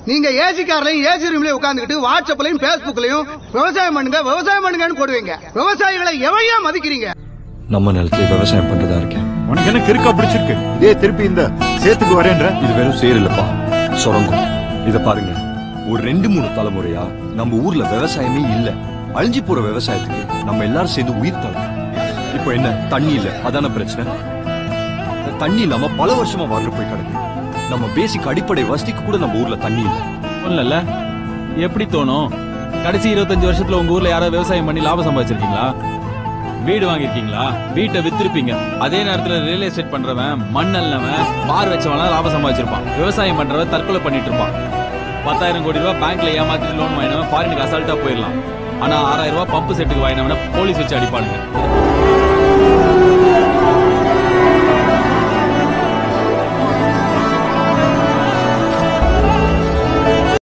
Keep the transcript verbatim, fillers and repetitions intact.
நீங்க AC கார்லயும் AC ரூம்லயும் உட்கார்ந்துட்டு வாட்ஸ்அப்லயும் பேஸ்புக்லயும் விவசாயம் பண்ணுங்க விவசாயம் பண்ணுங்கன்னு போடுவீங்க. விவசாயிகளை எவையா மதிக்கிறீங்க? நம்ம நிலத்துல விவசாயம் பண்றதா இருக்கேன். உனக்கு என்ன கிறுக்கா பிடிச்சிருக்கு? இதே திருப்பி இந்த சேத்துக்கு வரேன்ற. இது வெறும் சேர் இல்லப்பா, சுரங்கம். இத பாருங்க, ஒரு ரெண்டு மூணு தலைமுறையா நம்ம ஊர்ல விவசாயமே இல்ல. அழிஞ்சு போற விவசாயத்துக்கு நம்ம எல்லாரும் சேர்ந்து உயிர் தரோம். இப்போ என்ன, தண்ணி இல்ல, அதான பிரச்சனை. தண்ணி இல்லாம பல வருஷமா வாழ்ந்து போய் கிடக்கு. நம்ம பேசிக் அடிப்படை வசதிக்கு கூட நம்ம ஊர்ல தண்ணி இல்ல. இல்ல எப்படி தோணும்? கடைசி இருபத்தஞ்சு வருஷத்துல உங்க ஊர்ல யாராவது விவசாயம் பண்ணி லாபம் சம்பாதிச்சிருக்கீங்களா? வீடு வாங்கிருக்கீங்களா? வீட்டை வித்திருப்பீங்க. அதே நேரத்துல ரியல் எஸ்டேட் பண்றவன், மண் அல்லவன், பார் வச்சவனா லாபம் சம்பாதிச்சிருப்பான். விவசாயம் பண்றவன் தற்கொலை பண்ணிட்டு இருப்பான். பத்தாயிரம் கோடி ரூபாய் பேங்க்ல ஏமாத்திட்டு லோன் வாங்கினவன் ஃபாரினுக்கு அசால்ட்டா போயிடலாம். ஆனா ஆறாயிரம் ரூபாய் பம்பு செட்டுக்கு வாங்கினவன போலீஸ் வச்சு அடிப்பானுங்க.